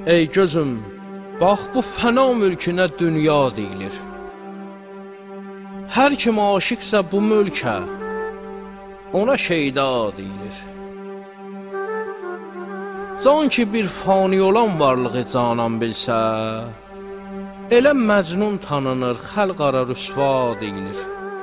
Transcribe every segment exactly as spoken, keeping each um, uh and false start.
Ey gözüm, bax bu fəna mülkünə dünya deyilir. Hər kim aşiqsə bu mülkə, ona şeyda deyilir. Can ki bir fani olan varlığı canan bilsə, elə məcnun tanınır, xəlq ara rüsva deyilir.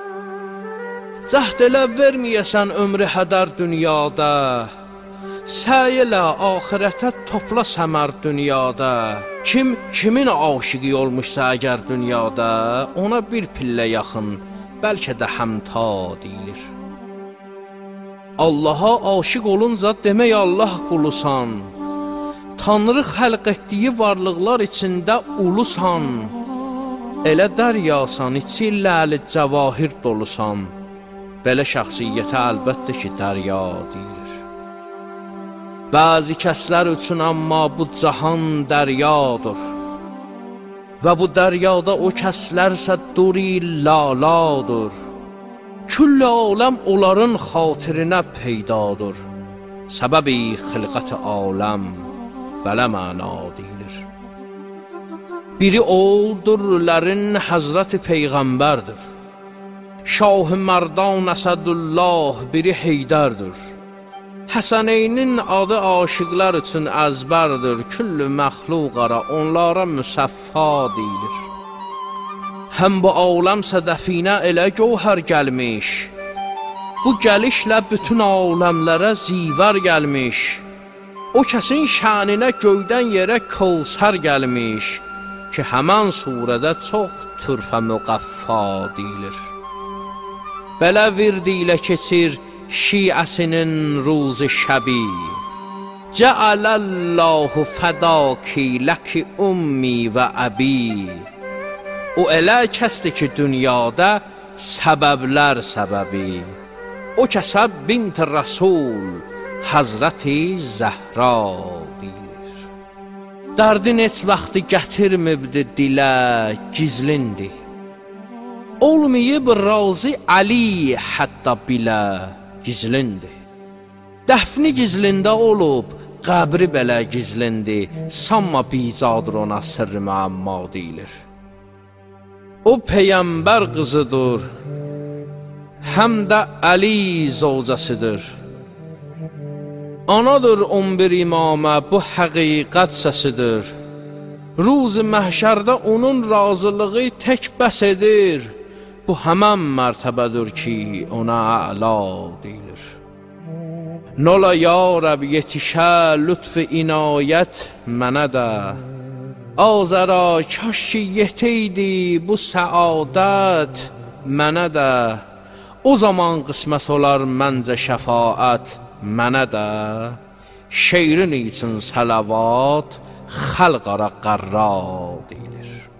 Cəhd elə verməyəsən ömrü hədər dünyada, səy elə axirətə topla səmər dünyada. Kim kimin aşiqi olmuşsa əgər dünyada, ona bir pillə yaxın, bəlkə də həmta deyilir. Allaha aşiq olunca demək Allah qulusan, Tanrı xəlq etdiyi varlıqlar içində ulusan, elə dəryasan, içi ləli cəvahir dolusan, belə şəxsiyyətə əlbəttə ki, dərya deyilir. Bəzi kəslər üçün amma bu cahan dəryadır və bu dəryada o kəslərsə duri laladır. Küll aləm onların xatirinə peydadır, səbəbi xilqət aləm belə məna deyilir. Biri oldurlərin Həzrəti Peyğəmbərdir, Şah-ı Mərdan Əsədullah biri Heydərdir. Həsəneynin adı aşıqlar üçün əzbərdir, küllü məxluq ara onlara müsəffa deyilir. Həm bu aləm sədəfinə elə gövhər gəlmiş, bu gəlişlə bütün aləmlərə zivər gəlmiş. O kəsin şəninə göydən yerə Kövsər gəlmiş, ki həmən surədə çox türfə müqəffa deyilir. Belə virdi ilə keçir şiəsinin ruzu şəbi, Cəələllahu fədaki ləki ummi və əbi. O elə kəsdir ki dünyada səbəblər səbəbi, o kəsə bint Rəsul Həzrəti Zəhra deyilir. Dərdin heç vaxtı gətirmibdi dilə, gizlindi, olmayıb razı Ali hətta bilə, gizlindi. Dəfni gizlində olub, qəbri belə gizlindi, sanma bicadır ona sırrı müəmma deyilir. O Peyyəmbər qızıdır, həm də Əli zovcasıdır. Anadır on bir imamə, bu həqiqət səsidir. Ruz-i məhşərdə onun razılığı tək bəs edir, bu həmən mərtəbədir ki, ona əla deyilir. Nola ya Rəb yetişə lütf-i inayət mənə də, azəra kaş ki yetəydi bu səadət mənə də, o zaman qismət olar məncə şəfaət mənə də, şeirin üçün sələvat xəlq ara qarra deyilir.